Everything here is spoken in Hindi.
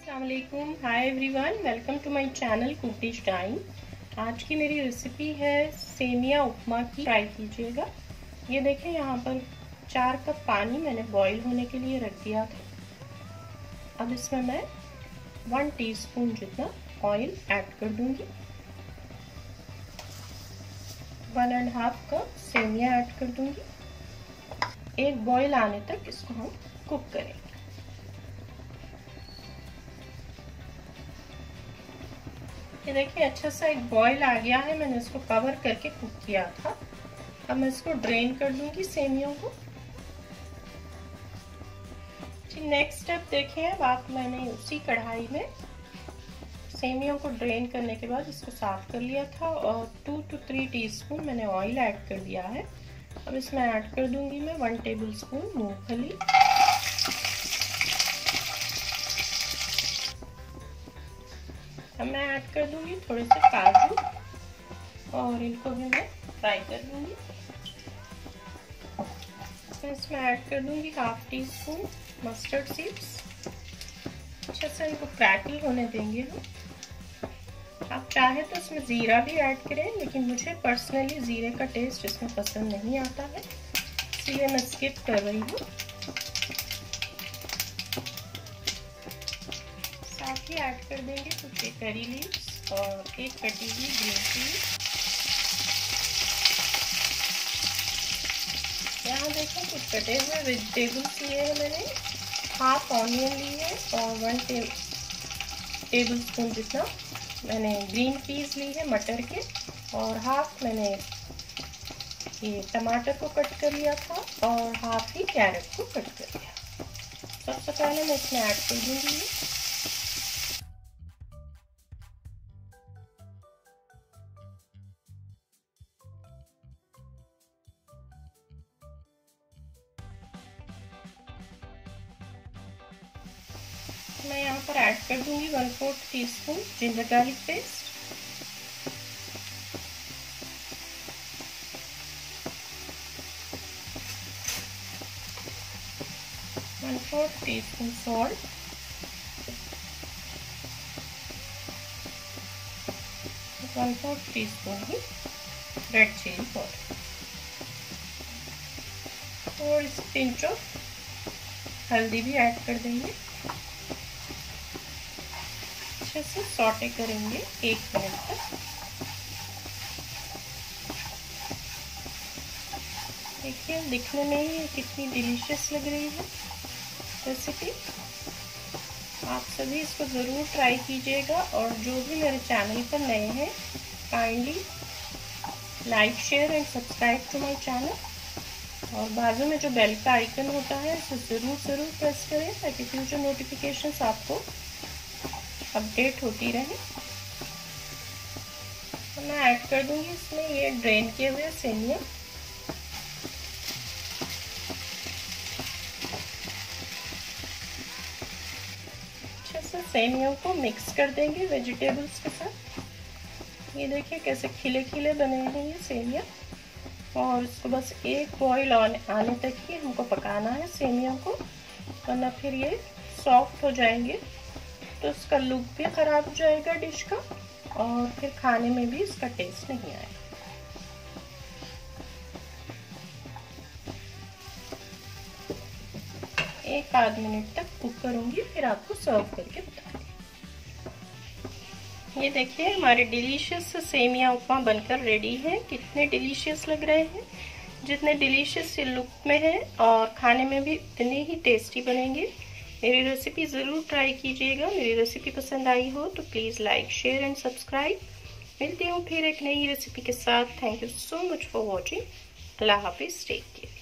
अस्सलामुअलैकुम, hi everyone, welcome to my channel Cook Dish Time. आज की मेरी रेसिपी है सेमिया उपमा की, ट्राई कीजिएगा। ये देखें, यहाँ पर 4 कप पानी मैंने बॉईल होने के लिए रख दिया था। अब इसमें मैं 1 टीस्पून जितना ऑयल ऐड कर दूंगी। 1.5 कप सेमिया ऐड कर दूंगी। एक बॉईल आने तक इसको हम कुक करेंगे। ये देखिए, अच्छा सा एक बॉईल आ गया है। मैंने इसको कवर करके कुक किया था। अब मैं इसको ड्रेन कर दूंगी सेमियों को। नेक्स्ट स्टेप देखें, अब आप मैंने उसी कढ़ाई में सेमियों को ड्रेन करने के बाद इसको साफ कर लिया था और 2 to 3 टीस्पून मैंने ऑयल ऐड कर दिया है। अब इसमें ऐड कर दूंगी मैं 1 टेबलस्पून मूंगफली, अब मैं ऐड कर दूंगी थोड़े से काजू और इनको भी मैं फ्राई कर दूंगी। तो इसमें ऐड कर दूंगी 1/2 टीस्पून मस्टर्ड सीड्स। अच्छा सा इनको क्रैकल होने देंगे हम। आप चाहे तो इसमें ज़ीरा भी ऐड करें, लेकिन मुझे पर्सनली ज़ीरे का टेस्ट इसमें पसंद नहीं आता है, इसलिए मैं स्किप कर रही हूँ। साथ ही ऐड कर देंगे कुछ करी लीव्स और एक कटी हुई ग्रीन टी। यहाँ देखें, कुछ कटे हुए वेजिटेबल्स लिए हैं मैंने। 1/2 ऑनियन लिए है और 1 टेबल स्पून जितना मैंने ग्रीन पीस ली है मटर के, और 1/2 मैंने ये टमाटर को कट कर लिया था और 1/2 ही कैरेट को कट कर लिया। सबसे पहले मैं इसमें ऐड कर दूंगी मैं यहाँ पर ऐड कर दूंगी 1/4 teaspoon ginger garlic paste, 1/4 teaspoon salt, 1/4 teaspoon ही रेड चिली पाउडर और इस पिंच ऑफ हल्दी भी ऐड कर देंगे। अच्छे से सॉटे करेंगे 1 मिनट तक। देखिए, दिखने में ही कितनी डिलीशियस लग रही है रेसिपी। आप सभी इसको ज़रूर ट्राई कीजिएगा, और जो भी मेरे चैनल पर नए हैं, kindly like share and subscribe to my channel, और बाजू में जो बेल का आइकन होता है इसे ज़रूर प्रेस करें ताकि फ्यूचर नोटिफिकेशंस आपको अपडेट होती रहे। तो मैं ऐड कर दूंगी इसमें ये ड्रेन किए हुए सेमिया। अच्छे से सेमियों को मिक्स कर देंगे वेजिटेबल्स के साथ। ये देखिए कैसे खिले खिले बने हैं ये सेमिया, और इसको बस एक बॉईल आने तक ही हमको पकाना है सेमियों को, वरना फिर ये सॉफ्ट हो जाएंगे तो इसका लुक भी खराब हो जाएगा डिश का, और फिर खाने में भी इसका टेस्ट नहीं आएगा। एक आध मिनट तक कुक करूंगी, फिर आपको सर्व करके बताती हूँ। ये देखिए, हमारे डिलीशियस सेमिया उपमा बनकर रेडी है। कितने डिलीशियस लग रहे हैं, जितने डिलीशियस लुक में है और खाने में भी इतने ही टेस्टी बनेंगे। मेरी रेसिपी ज़रूर ट्राई कीजिएगा। मेरी रेसिपी पसंद आई हो तो please like share and subscribe. मिलती हूँ फिर एक नई रेसिपी के साथ। Thank you so much for watching. अल्लाह हाफिज़, टेक केयर।